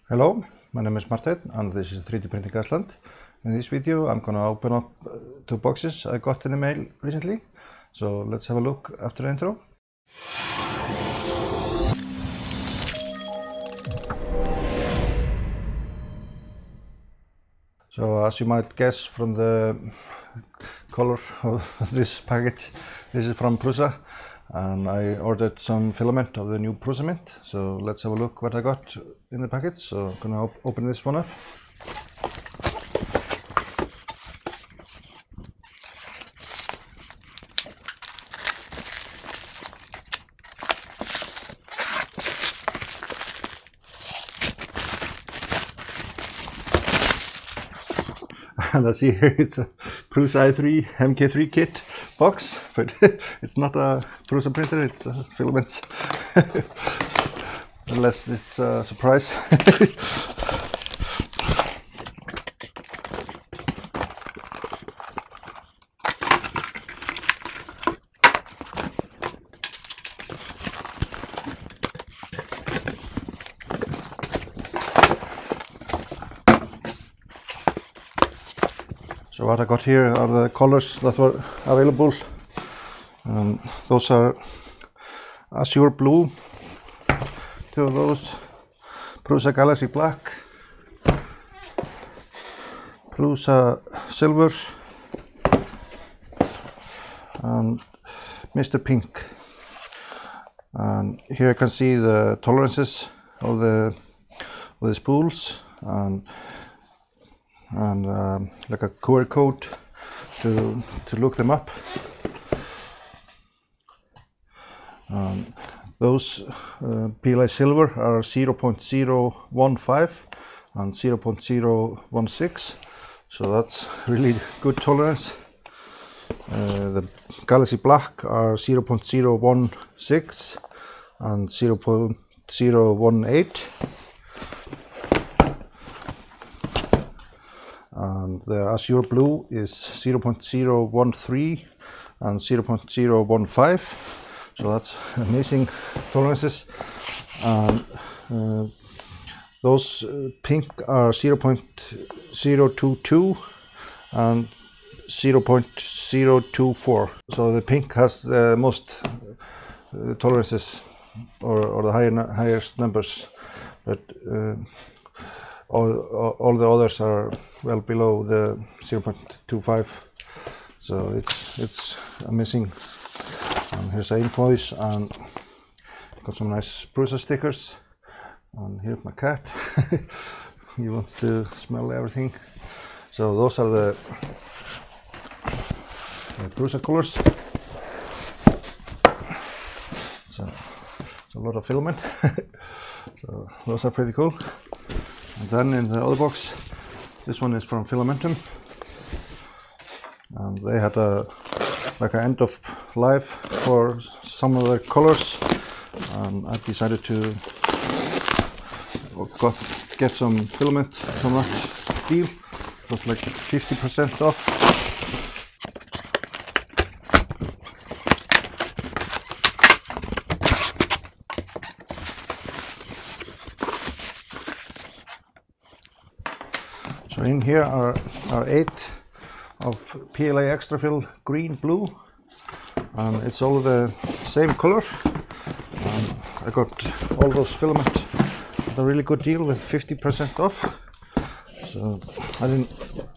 Hello, my name is Martin and this is 3D Printing Iceland. In this video I'm gonna open up two boxes I got in the mail recently. So let's have a look after the intro. So as you might guess from the color of this package, this is from Prusa. And I ordered some filament of the new Prusa mint. So let's have a look what I got in the package. So I'm gonna open this one up. And I see here it's a Prusa i3 MK3 kit box, but it's not a Prusa printer, it's a filaments. Unless it's a surprise. So what I got here are the colors that were available. Those are Azure Blue, two of those, Prusa Galaxy Black, Prusa Silver, and Mr. Pink. And here you can see the tolerances of the spools and like a QR code to look them up. Those PLA silver are 0.015 and 0.016, so that's really good tolerance. The Galaxy Black are 0.016 and 0.018. And the Azure Blue is 0.013 and 0.015, so that's amazing tolerances. And those pink are 0.022 and 0.024. So the pink has the most tolerances or the highest numbers, but all the others are well below the 0.25, so it's amazing. And here's an invoice, and got some nice Prusa stickers. And here's my cat. He wants to smell everything. So those are the Prusa colors. So it's a lot of filament. So those are pretty cool. And then in the other box, this one is from Filamentum, and they had like an end of life for some of the colors, and I decided to get some filament from that deal. It was like 50% off. So in here are 8 of PLA Extrafill green blue, and it's all the same color. I got all those filament at a really good deal with 50% off. So I didn't.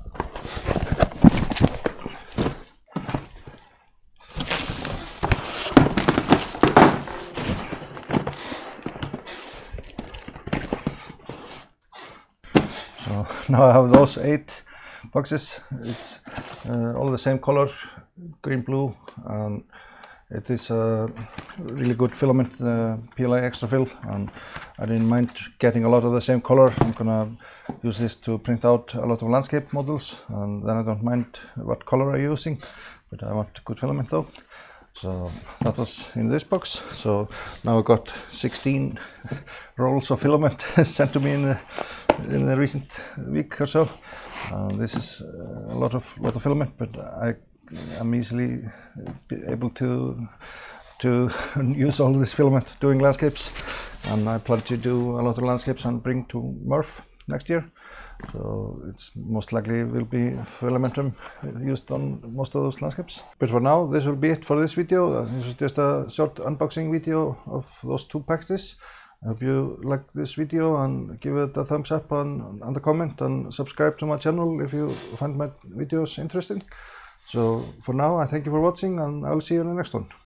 So now I have those 8 boxes. It's all the same color, green blue, and it is a really good filament, PLA Extrafill, and I didn't mind getting a lot of the same color. I'm gonna use this to print out a lot of landscape models, and then I don't mind what color I'm using, but I want good filament though. So that was in this box. So now I got 16 rolls of filament sent to me in the recent week or so. This is a lot of filament, but I'm easily able to use all this filament doing landscapes. and I plan to do a lot of landscapes and bring to Murph next year. So it's most likely will be Fillamentum used on most of those landscapes. But for now, this will be it for this video. This is just a short unboxing video of those two packages. I hope you like this video and give it a thumbs up and a comment and subscribe to my channel if you find my videos interesting. So for now, I thank you for watching and I will see you in the next one.